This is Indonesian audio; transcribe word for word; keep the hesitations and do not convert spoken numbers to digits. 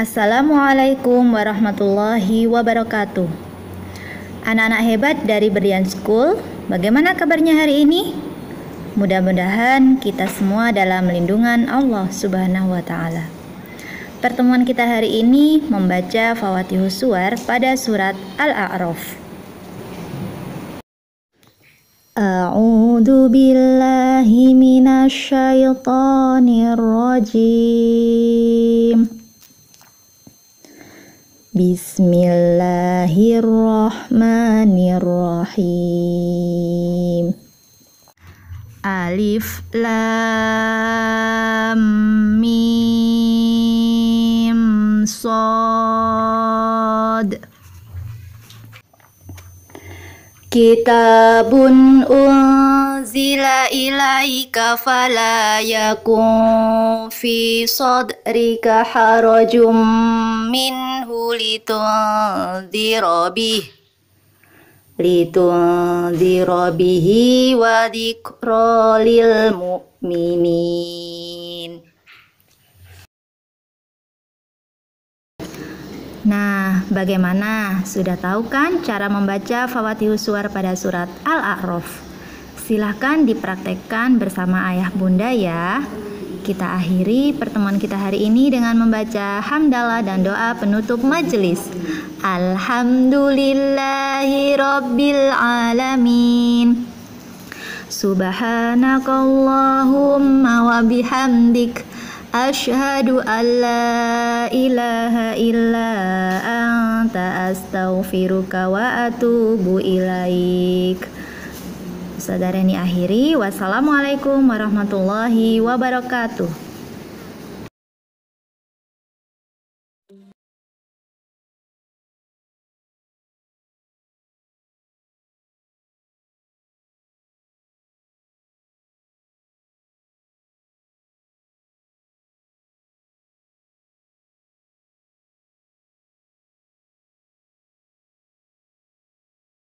Assalamualaikum warahmatullahi wabarakatuh. Anak-anak hebat dari Berlian School, bagaimana kabarnya hari ini? Mudah-mudahan kita semua dalam lindungan Allah Subhanahu wa Ta'ala. Pertemuan kita hari ini membaca Fawatihus Suwar pada surat Al-A'raf. A'udzu billahi minasyaitonir rajim. Bismillahirrahmanirrahim. Alif lam mim shad. Kitabun unzila ilaika fala yakun fi sadrika harajum minhu litunzira bih litunzira bihi wa dzikra lil mu'minin. Nah, bagaimana? Sudah tahu kan cara membaca Fawatihus Suwar pada surat Al-A'raf? Silahkan dipraktekkan bersama ayah bunda ya. Kita akhiri pertemuan kita hari ini dengan membaca hamdalah dan doa penutup majelis. Alhamdulillahi rabbil alamin. Subhanakallahumma wa bihamdik, asyhadu an la ilaha illa anta astaghfiruka wa atubu ilaik. Saudara ini akhiri. Wassalamualaikum warahmatullahi wabarakatuh.